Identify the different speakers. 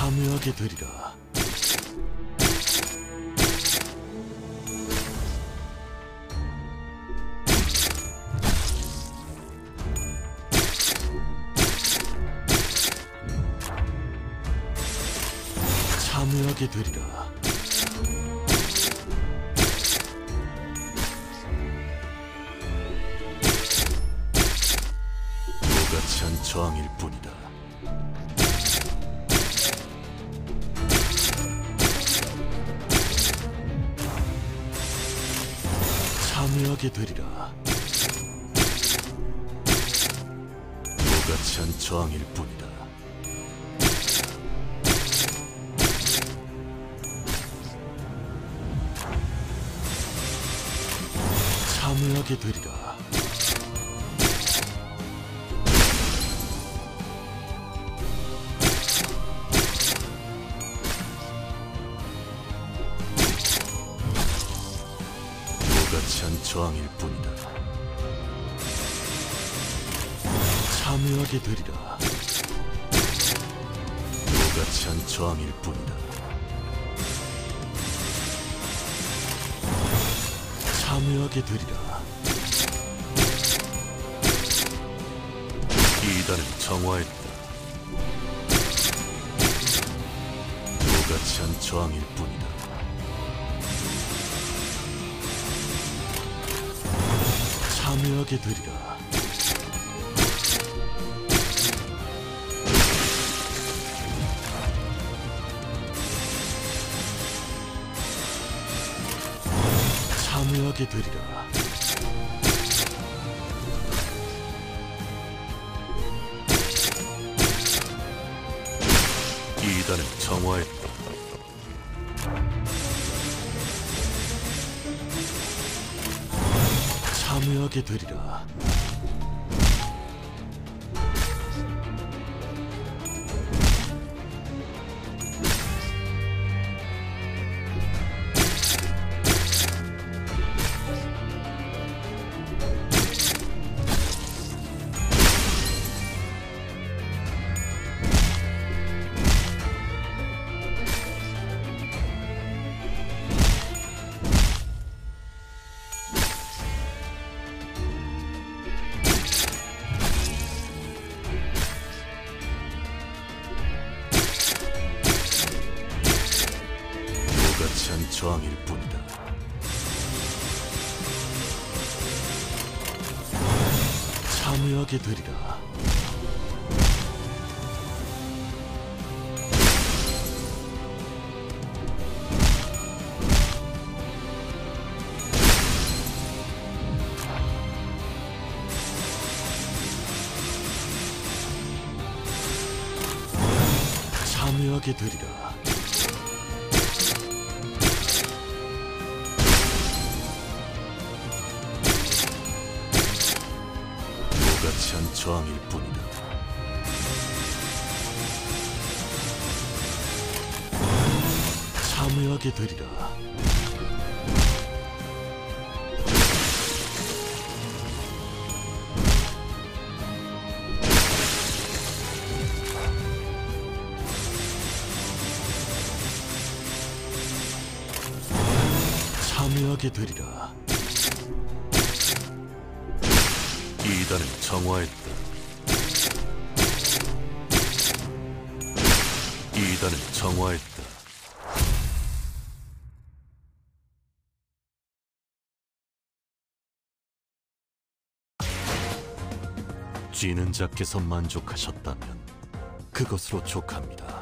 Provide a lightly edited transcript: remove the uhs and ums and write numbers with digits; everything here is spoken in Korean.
Speaker 1: 참여하게 되리라. 참여하게 되리라. 무가치한 저항일 뿐이다. 참여하게 되리라. 무가치한 저항일 뿐이다. 참여하게 되리라. 무가치한 저항일 뿐이다. 참여하게 되리라. 무가치한 저항일 뿐이다. 참여하게 되리라. 이단은 정화했다. 무가치한 저항일 뿐이다. 참여하게 되리라. 참여하게 되리라. 이단은 정화했다. 참여하게 되리라. 무가치한 저항일 뿐이다. 참여하게 되리라. 참여하게 되리라. 무가치한 저항일 뿐이다. 참여하게 되리라. 참여하게 되리라. 이단은 정화했다. 이단은 정화했다. 쥐는 자께서 만족하셨다면 그것으로 족합니다.